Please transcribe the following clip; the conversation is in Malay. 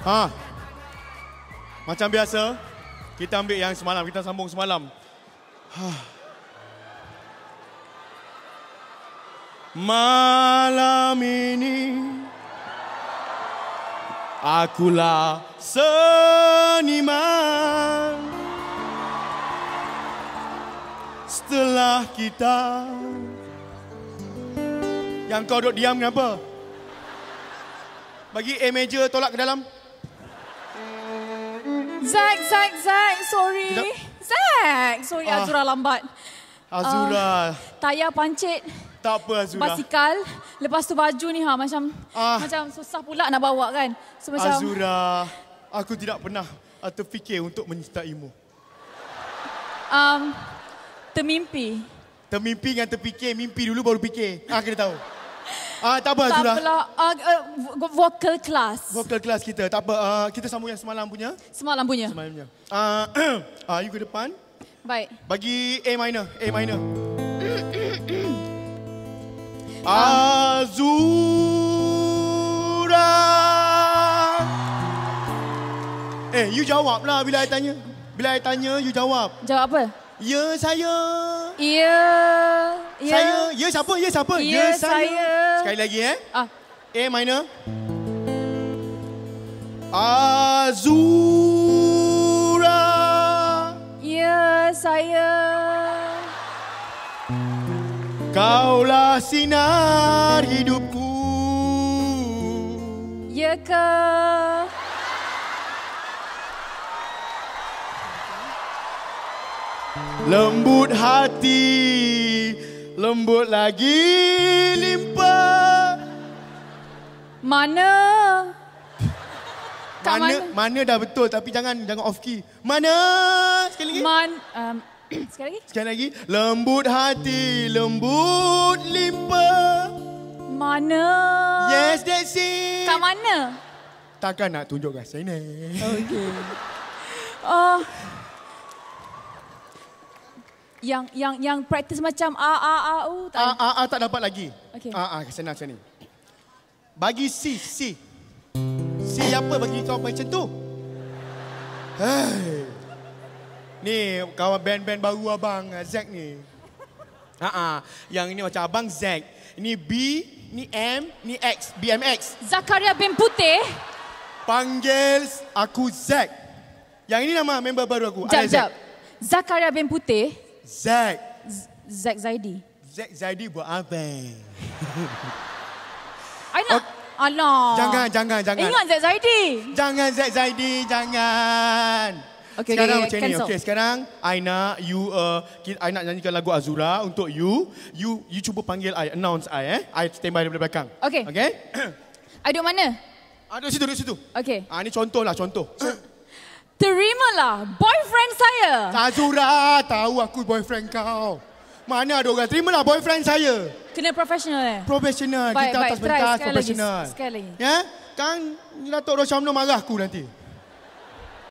Ha. Macam biasa, kita ambil yang semalam, kita sambung semalam. Malam ini akulah seniman. Setelah kita... Yang kau duduk diam kenapa? Bagi A major tolak ke dalam. Zack, sorry. Zack, sorry Azura lambat. Azura. Tayar pancit. Tak apa Azura. Basikal. Lepas tu baju ni macam susah pula nak bawa kan. So, macam... Azura, aku tidak pernah terfikir untuk menyertaimu. Termimpi. Termimpi dengan terfikir, mimpi dulu baru fikir. Kena tahu. Tak apa Azura. Tak apalah. Vocal class. Vocal class kita. Tak apa. Kita sambung yang semalam punya. Semalam punya. You ke depan. Baik. Bagi A minor. A minor. Azura. You jawab lah bila I tanya. Bila I tanya, you jawab. Jawab apa? Ya, saya. Ya. Saya. Ya, siapa? Ya, siapa? Ya, saya. Sekali lagi, A minor. Azura. Ya, saya. Kaulah sinar hidupku. Ya ke? Lembut hati, lembut lagi limpah. Mana? Mana dah betul tapi jangan off key. Mana? Sekali lagi. Sekali lagi. Sekali lagi. Lembut hati, lembut limpah. Mana? Yes, that's it. Kat mana? Takkan nak tunjuk kat sana. Okey. Yang praktis macam tak dapat lagi. Okey. Sana sini. Bagi C. C apa bagi kau macam tu? Hey. Ni kawan band-band baru abang Zack ni. Yang ini macam abang Zack. Ini B, ni M, ni X, BMX. Zakaria bin Putih. Panggil aku Zack. Yang ini nama member baru aku. Jap. Zakaria bin Putih. Zack. Zack Zaidi. Zack Zaidi buat apa? I nak. Alah. Jangan. Ingat Zack Zaidi. Jangan Zack Zaidi, jangan. Okay, sekarang macam ni. cancel. Okay, sekarang I nak nyanyikan lagu Azura untuk you. You cuba panggil I, announce I. I standby daripada belakang. Okay. Okay? I duduk mana? Duduk situ. Okay. Ini contoh. Terimalah boyfriend saya. Azura, tahu aku boyfriend kau. Mana ada orang terimalah boyfriend saya. Kena profesional Profesional. Kita atas pentas profesional. Sekali lagi. Ya? Kan Datuk Rosyamno marah aku nanti.